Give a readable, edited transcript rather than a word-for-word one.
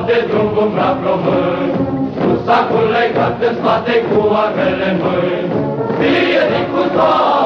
de drum cu praf român, cu sacul legat în spate, cu armele în mâini. Fie din cu toate,